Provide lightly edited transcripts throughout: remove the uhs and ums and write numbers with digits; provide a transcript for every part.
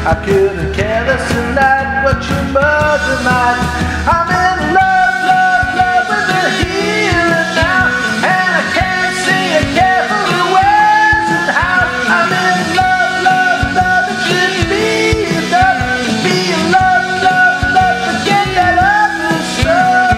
I couldn't care less tonight what your mother might. I'm in love, love, love with the here and now, and I can't say it carefully where's and how. I'm in love, love, love, it should be enough to be in love, love, love, forget that other stuff.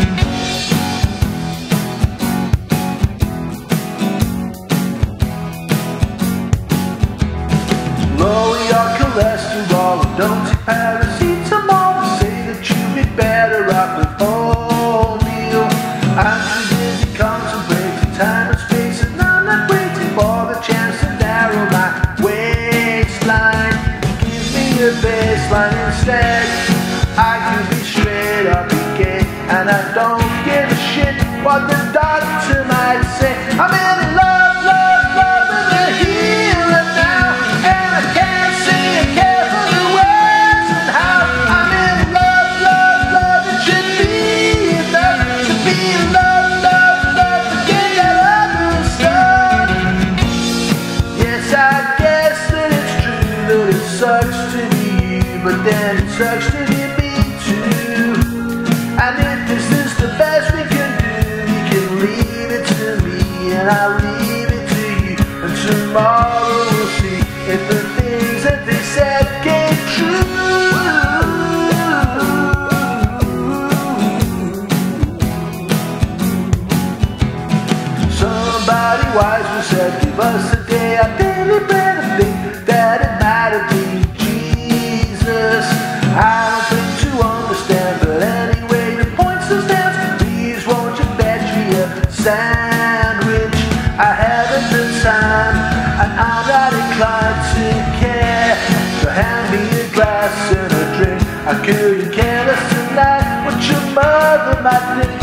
Lower your cholesterol, don't take paracetamol. Say that you'd be better off with oatmeal. I'm too busy contemplating time and space, and I'm not waiting for the chance to narrow my waistline. Give me a baseline instead. I can be straight up and gay, and I don't give a shit what the doctor might say. I'm in love, love, love with the here and now, and I can't see it carefully where's and how. I'm in love, love, love, it should be enough to be in love, love, love, forget that other stuff. Yes, I guess that it's true that it sucks to be you, but then it sucks to be me too. And if this is the best we can do, you can leave it to me, and I'll leave it to you, and tomorrow we'll see if the things that they said came true. Somebody wise was said, give us a day, I daily bread, and think that it might have been Jesus. I don't think to understand, but anyway, the point still stands. Please won't you fetch me a sandwich? I haven't the time, and I'm not inclined to care. So hand me a glass and a drink. I couldn't care less tonight what your mother might think.